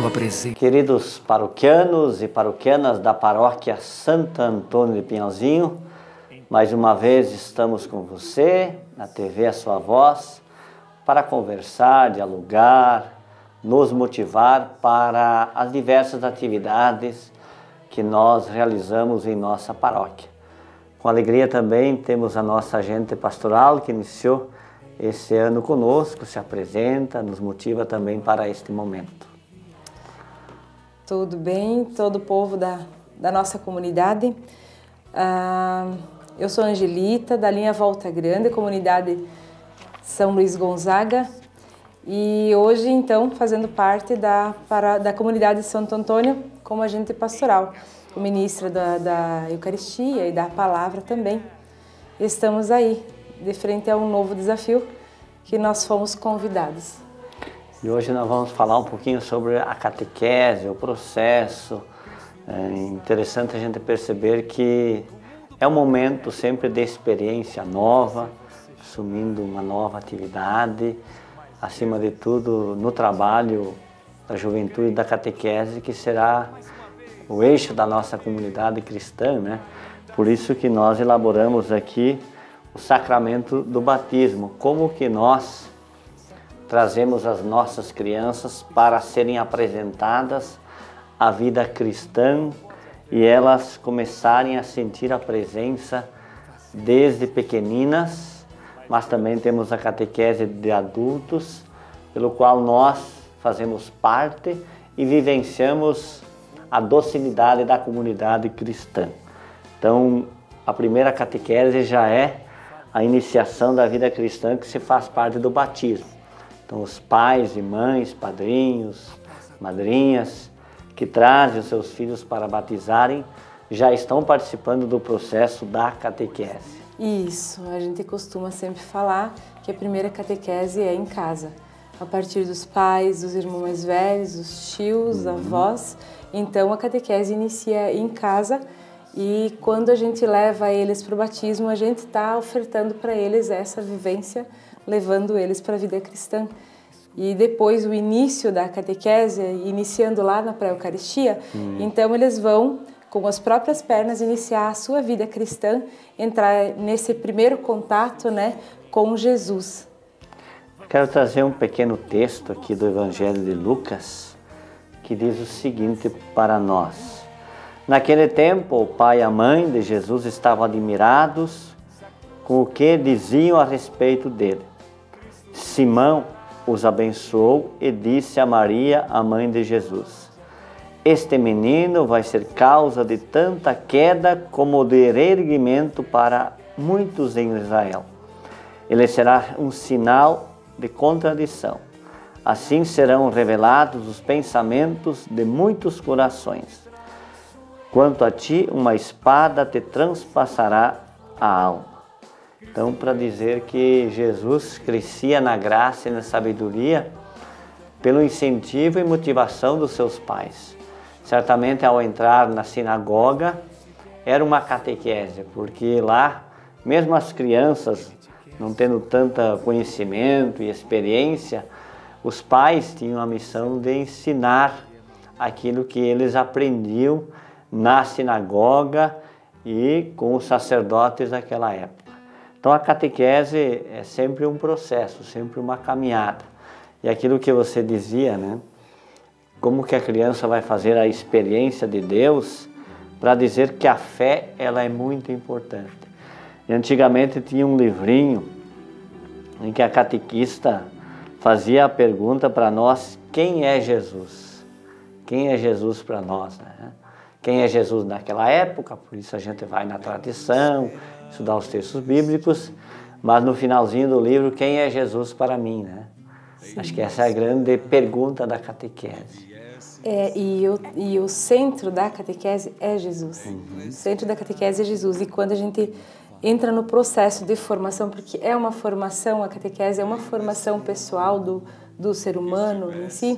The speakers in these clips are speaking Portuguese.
sua presença. Queridos paroquianos e paroquianas da paróquia Santo Antônio de Pinhalzinho, mais uma vez estamos com você, na TV A Sua Voz, para conversar, dialogar, nos motivar para as diversas atividades que nós realizamos em nossa paróquia. Com alegria também temos a nossa agente pastoral que iniciou esse ano conosco, se apresenta, nos motiva também para este momento. Tudo bem, todo o povo da nossa comunidade. Eu sou Angelita, da linha Volta Grande, comunidade São Luís Gonzaga, e hoje então fazendo parte da comunidade de Santo Antônio como agente pastoral, ministra da Eucaristia e da Palavra também. Estamos aí, de frente a um novo desafio que nós fomos convidados. E hoje nós vamos falar um pouquinho sobre a catequese, o processo. É interessante a gente perceber que é um momento sempre de experiência nova, assumindo uma nova atividade, acima de tudo no trabalho da juventude da catequese, que será o eixo da nossa comunidade cristã, né? Por isso que nós elaboramos aqui o sacramento do batismo, como que nós trazemos as nossas crianças para serem apresentadas à vida cristã e elas começarem a sentir a presença desde pequeninas, mas também temos a catequese de adultos, pelo qual nós fazemos parte e vivenciamos a docilidade da comunidade cristã. Então, a primeira catequese já é a iniciação da vida cristã, que se faz parte do batismo. Então, os pais e mães, padrinhos, madrinhas, que trazem os seus filhos para batizarem, já estão participando do processo da catequese. Isso, a gente costuma sempre falar que a primeira catequese é em casa, a partir dos pais, dos irmãos mais velhos, dos tios, avós. Então, a catequese inicia em casa. E quando a gente leva eles para o batismo, a gente está ofertando para eles essa vivência, levando eles para a vida cristã. E depois o início da catequese, iniciando lá na pré-eucaristia, então eles vão, com as próprias pernas, iniciar a sua vida cristã, entrar nesse primeiro contato, né, com Jesus. Quero trazer um pequeno texto aqui do Evangelho de Lucas, que diz o seguinte para nós. Naquele tempo, o pai e a mãe de Jesus estavam admirados com o que diziam a respeito dele. Simão os abençoou e disse a Maria, a mãe de Jesus: este menino vai ser causa de tanta queda como de erguimento para muitos em Israel. Ele será um sinal de contradição. Assim serão revelados os pensamentos de muitos corações. Quanto a ti, uma espada te transpassará a alma. Então, para dizer que Jesus crescia na graça e na sabedoria pelo incentivo e motivação dos seus pais. Certamente, ao entrar na sinagoga, era uma catequese, porque lá, mesmo as crianças, não tendo tanto conhecimento e experiência, os pais tinham a missão de ensinar aquilo que eles aprendiam na sinagoga e com os sacerdotes daquela época. Então a catequese é sempre um processo, sempre uma caminhada. E aquilo que você dizia, né? Como que a criança vai fazer a experiência de Deus, para dizer que a fé ela é muito importante. E antigamente tinha um livrinho em que a catequista fazia a pergunta para nós: quem é Jesus? Quem é Jesus para nós, né? Quem é Jesus naquela época? Por isso a gente vai na tradição, estudar os textos bíblicos, mas no finalzinho do livro, quem é Jesus para mim, né? Sim. Acho que essa é a grande pergunta da catequese. E o centro da catequese é Jesus. O centro da catequese é Jesus. E quando a gente entra no processo de formação, porque é uma formação, a catequese é uma formação pessoal do ser humano em si,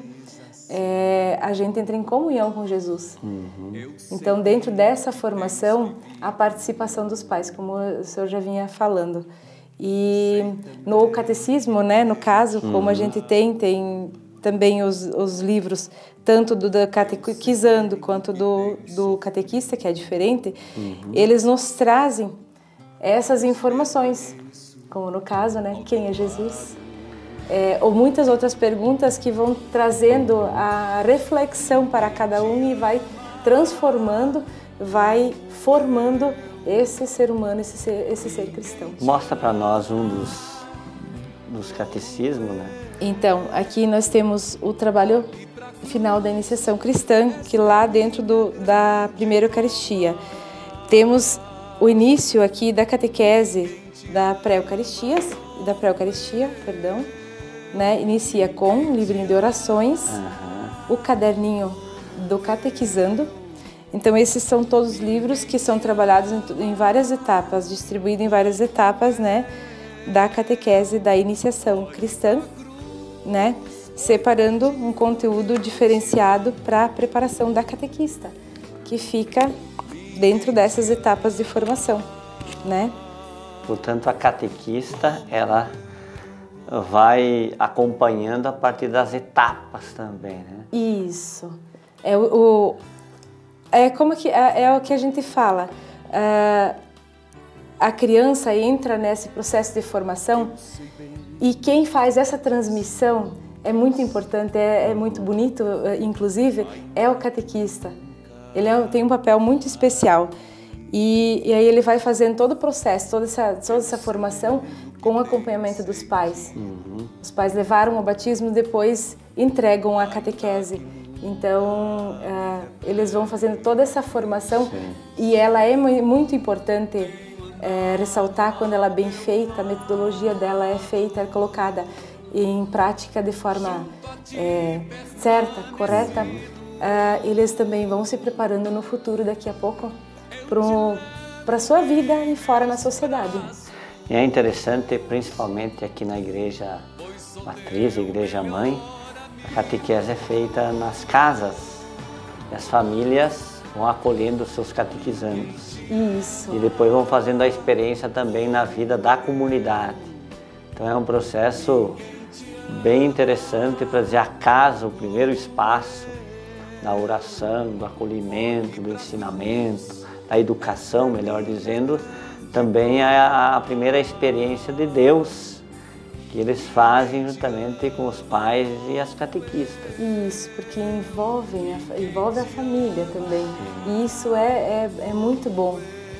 a gente entra em comunhão com Jesus. Então, dentro dessa formação, a participação dos pais, como o senhor já vinha falando. E no catecismo, né, no caso, como a gente tem também os livros, tanto do catequizando quanto do catequista, que é diferente, eles nos trazem essas informações, como no caso, né, quem é Jesus? Ou muitas outras perguntas que vão trazendo a reflexão para cada um e vai transformando, vai formando esse ser humano, esse ser cristão. Mostra para nós um dos catecismos, né? Então, aqui nós temos o trabalho final da iniciação cristã, que lá dentro da primeira Eucaristia. Temos o início aqui da catequese da pré-Eucaristia, perdão, né? Inicia com um livrinho de orações, o caderninho do catequizando. Então, esses são todos os livros que são trabalhados em várias etapas, distribuídos em várias etapas, né, da catequese da iniciação cristã, né, separando um conteúdo diferenciado para a preparação da catequista, que fica dentro dessas etapas de formação, né? Portanto, a catequista, ela vai acompanhando a partir das etapas também, né? Isso. É o que a gente fala. A criança entra nesse processo de formação e quem faz essa transmissão é muito importante, é muito bonito, inclusive, é o catequista. Ele tem um papel muito especial. E aí ele vai fazendo todo o processo, toda essa formação com o acompanhamento dos pais. Os pais levaram ao batismo, depois entregam a catequese. Então, eles vão fazendo toda essa formação. Sim. E ela é muito importante ressaltar quando ela é bem feita, a metodologia dela é feita, é colocada em prática de forma certa, correta. Eles também vão se preparando no futuro, daqui a pouco, para a sua vida e fora na sociedade. E é interessante, principalmente aqui na igreja matriz, igreja mãe, a catequese é feita nas casas e as famílias vão acolhendo os seus catequizandos. Isso. E depois vão fazendo a experiência também na vida da comunidade. Então é um processo bem interessante para dizer a casa, o primeiro espaço da oração, do acolhimento, do ensinamento, da educação, melhor dizendo, também é a primeira experiência de Deus que eles fazem juntamente com os pais e as catequistas. Isso, porque envolve a família também. E isso é muito bom.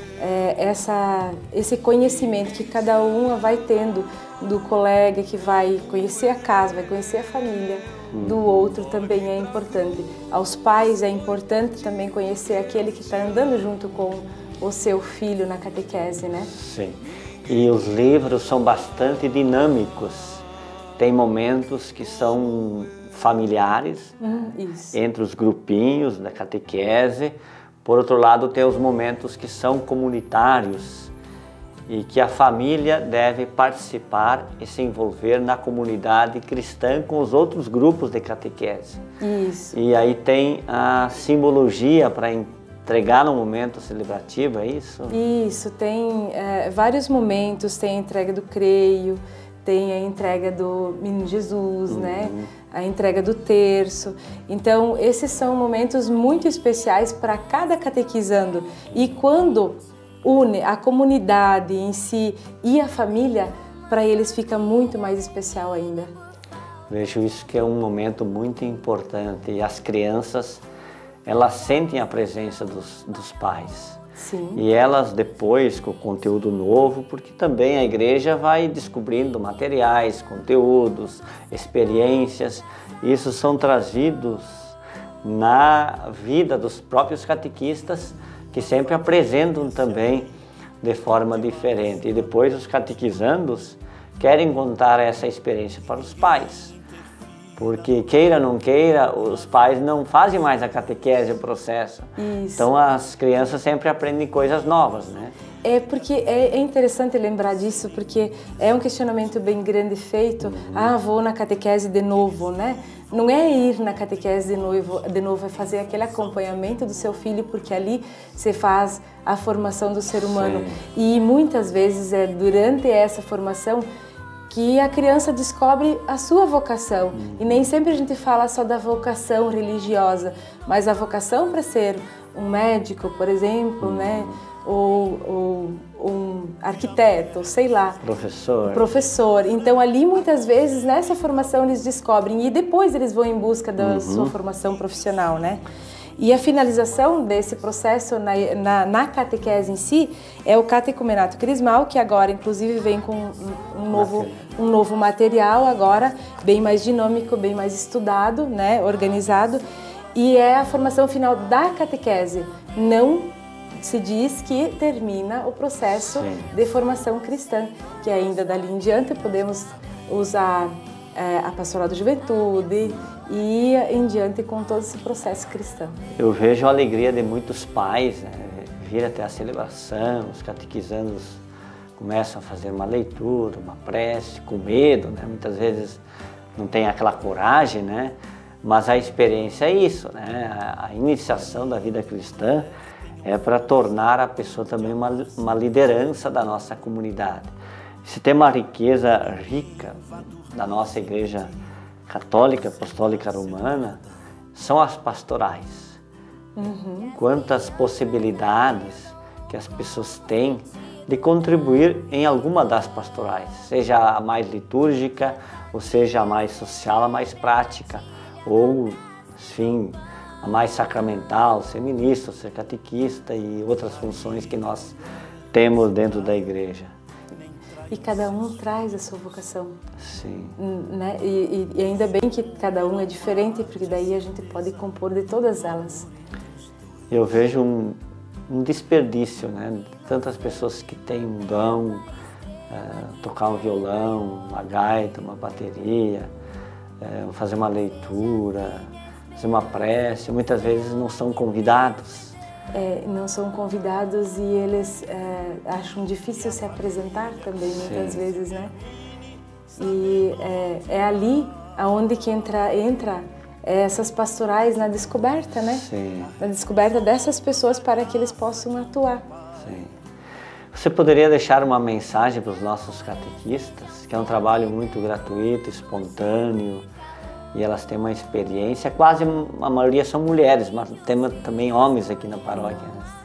Esse conhecimento que cada uma vai tendo do colega, que vai conhecer a casa, vai conhecer a família do outro, também é importante. Aos pais é importante também conhecer aquele que está andando junto com o seu filho na catequese, né? Sim. E os livros são bastante dinâmicos. Tem momentos que são familiares, entre os grupinhos da catequese. Por outro lado, tem os momentos que são comunitários e que a família deve participar e se envolver na comunidade cristã com os outros grupos de catequese. Isso. E aí tem a simbologia para entregar no momento celebrativo, é isso? Isso, tem vários momentos, tem a entrega do creio, tem a entrega do Menino Jesus, né? A entrega do terço. Então, esses são momentos muito especiais para cada catequizando. E quando une a comunidade em si e a família, para eles fica muito mais especial ainda. Vejo isso que é um momento muito importante e as crianças, elas sentem a presença dos pais. Sim. E elas depois, com o conteúdo novo, porque também a igreja vai descobrindo materiais, conteúdos, experiências, isso são trazidos na vida dos próprios catequistas, que sempre apresentam também de forma diferente. E depois os catequizandos querem contar essa experiência para os pais. Porque queira ou não queira, os pais não fazem mais a catequese, o processo. Isso. Então as crianças sempre aprendem coisas novas, né? Porque é interessante lembrar disso, porque é um questionamento bem grande feito. Vou na catequese de novo, né? Não é ir na catequese de novo, é fazer aquele acompanhamento do seu filho, porque ali você faz a formação do ser humano. Sim. E muitas vezes é durante essa formação que a criança descobre a sua vocação. E nem sempre a gente fala só da vocação religiosa, mas a vocação para ser um médico, por exemplo, né? Ou um arquiteto, sei lá. Professor. Então ali muitas vezes nessa formação eles descobrem e depois eles vão em busca da sua formação profissional, né? E a finalização desse processo na catequese em si é o catecumenato crismal, que agora inclusive vem com um novo material agora, bem mais dinâmico, bem mais estudado, né, organizado, e é a formação final da catequese. Não se diz que termina o processo de formação cristã, que ainda dali em diante podemos usar a pastoral da juventude e em diante com todo esse processo cristão. Eu vejo a alegria de muitos pais, né, vir até a celebração, os catequizandos começam a fazer uma leitura, uma prece, com medo, né, muitas vezes não tem aquela coragem, né, mas a experiência é isso, né, a iniciação da vida cristã é para tornar a pessoa também uma liderança da nossa comunidade. Se tem uma riqueza rica da nossa Igreja Católica, Apostólica Romana, são as pastorais. Quantas possibilidades que as pessoas têm de contribuir em alguma das pastorais, seja a mais litúrgica, ou seja a mais social, a mais prática, ou, enfim, a mais sacramental, ser ministro, ser catequista e outras funções que nós temos dentro da Igreja. E cada um traz a sua vocação. Sim. Né? E ainda bem que cada um é diferente, porque daí a gente pode compor de todas elas. Eu vejo um desperdício, né? Tantas pessoas que têm um dom, tocar um violão, uma gaita, uma bateria, fazer uma leitura, fazer uma prece, muitas vezes não são convidados. Não são convidados e eles acham difícil se apresentar também, muitas vezes, né? E é ali aonde que entra essas pastorais na descoberta, né? Sim. Na descoberta dessas pessoas para que eles possam atuar. Sim. Você poderia deixar uma mensagem para os nossos catequistas, que é um trabalho muito gratuito, espontâneo, e elas têm uma experiência, quase a maioria são mulheres, mas temos também homens aqui na paróquia.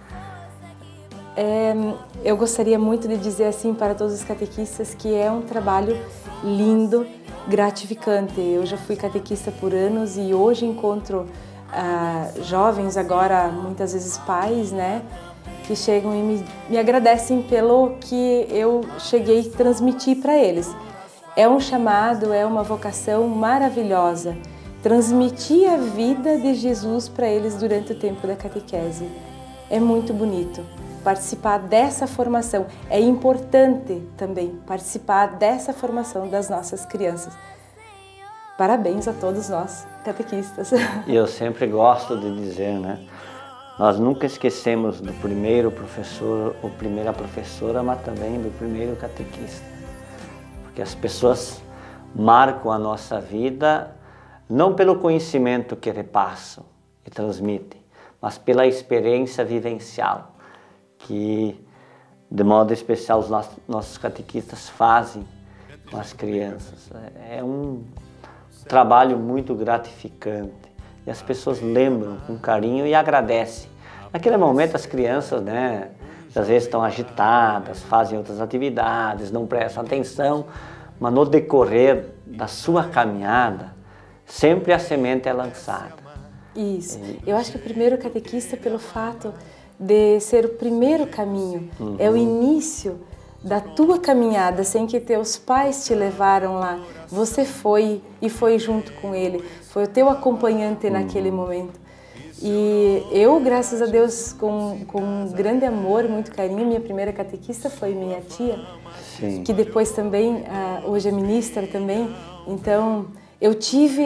Né? Eu gostaria muito de dizer assim para todos os catequistas que é um trabalho lindo, gratificante. Eu já fui catequista por anos e hoje encontro jovens, agora muitas vezes pais, né, que chegam e me agradecem pelo que eu cheguei a transmitir para eles. É um chamado, é uma vocação maravilhosa, transmitir a vida de Jesus para eles durante o tempo da catequese. É muito bonito participar dessa formação. É importante também participar dessa formação das nossas crianças. Parabéns a todos nós, catequistas. E eu sempre gosto de dizer, né? Nós nunca esquecemos do primeiro professor ou primeira professora, mas também do primeiro catequista. Porque as pessoas marcam a nossa vida não pelo conhecimento que repassam e transmitem, mas pela experiência vivencial que, de modo especial, os nossos catequistas fazem com as crianças. É um trabalho muito gratificante e as pessoas lembram com carinho e agradecem. Naquele momento as crianças, né, às vezes estão agitadas, fazem outras atividades, não prestam atenção, mas no decorrer da sua caminhada, sempre a semente é lançada. Isso. Eu acho que o primeiro catequista, pelo fato de ser o primeiro caminho, é o início da tua caminhada, sem que teus pais te levaram lá. Você foi e foi junto com ele, foi o teu acompanhante naquele momento. E eu, graças a Deus, com grande amor, muito carinho, minha primeira catequista foi minha tia, Sim. que depois também, hoje é ministra também. Então, eu tive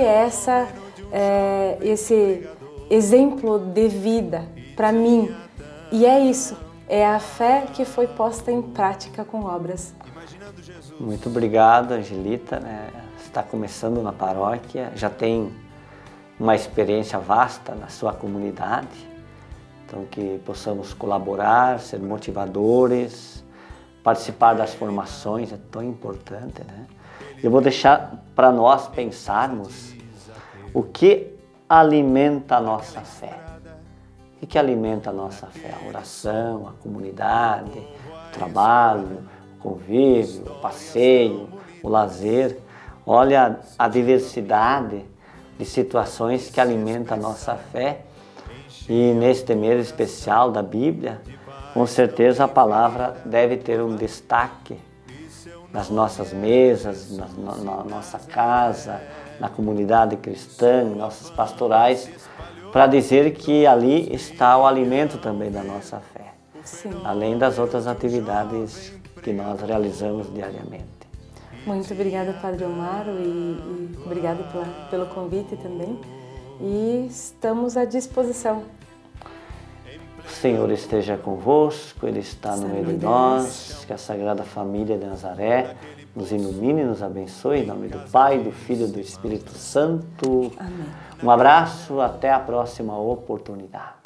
esse exemplo de vida para mim. E é isso, é a fé que foi posta em prática com obras. Muito obrigado, Angelita. Né? Está começando na paróquia, já tem uma experiência vasta na sua comunidade. Então, que possamos colaborar, ser motivadores, participar das formações é tão importante, né? Eu vou deixar para nós pensarmos o que alimenta a nossa fé. O que alimenta a nossa fé? A oração, a comunidade, o trabalho, o convívio, o passeio, o lazer. Olha a diversidade de situações que alimentam a nossa fé. E neste mês especial da Bíblia, com certeza a palavra deve ter um destaque nas nossas mesas, na nossa casa, na comunidade cristã, em nossas pastorais, para dizer que ali está o alimento também da nossa fé, Sim. além das outras atividades que nós realizamos diariamente. Muito obrigada, Padre Omaro, e obrigada pelo convite também. E estamos à disposição. O Senhor esteja convosco, Ele está no meio de nós, que a Sagrada Família de Nazaré nos ilumine e nos abençoe, em nome do Pai, do Filho e do Espírito Santo. Amém. Um abraço, até a próxima oportunidade.